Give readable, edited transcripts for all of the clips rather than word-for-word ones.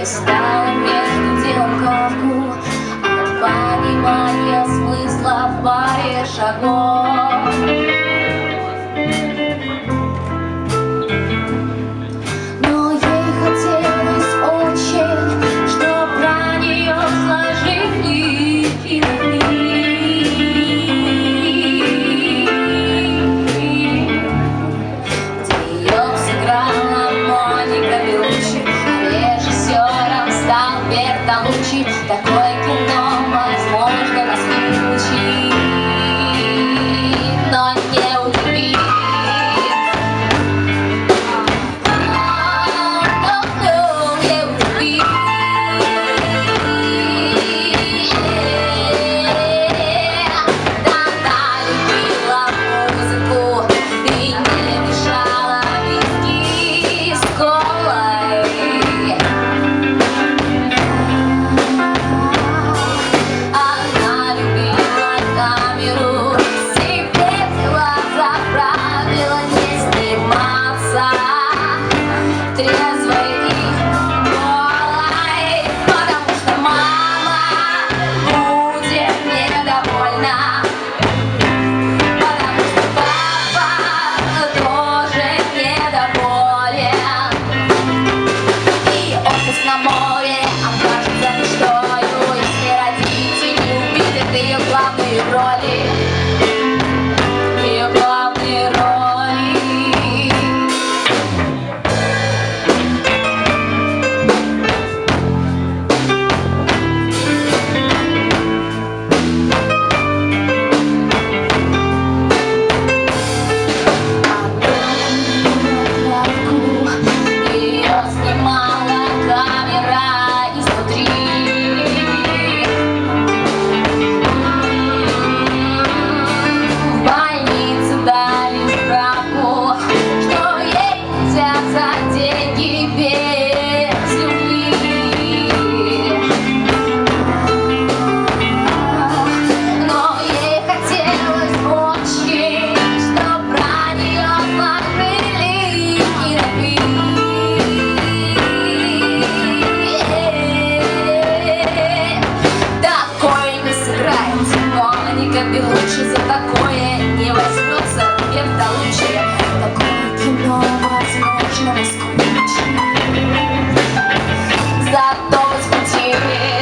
Перестала между делом кровку от понимания смысла в паре шагов. Но ей хотелось очень, чтоб про нее сложили кинофильм, где ее сыграла Моника Беллуччи, режиссером стал Бертолуччи. Такое кино возможно нас включить, но не удивит. Беллуччи за такое не возьмется Бертолуччи. Такое кино возможно наскучит, зато возбудит.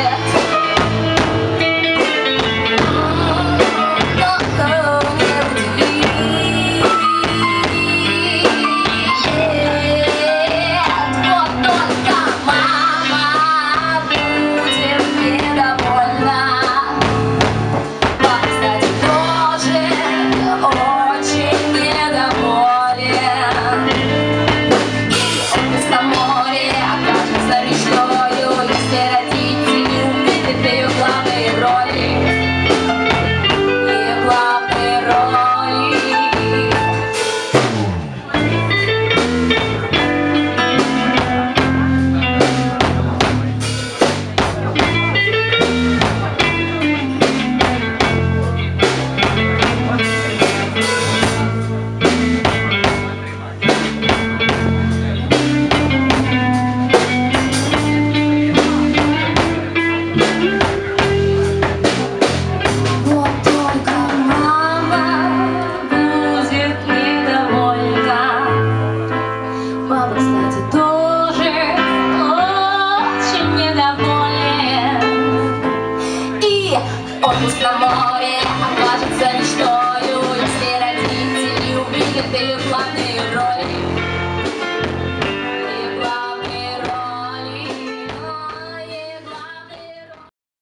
Вот только мама будет недовольна. Отпуск на море окажется мечтою, если родители увидят ее планы.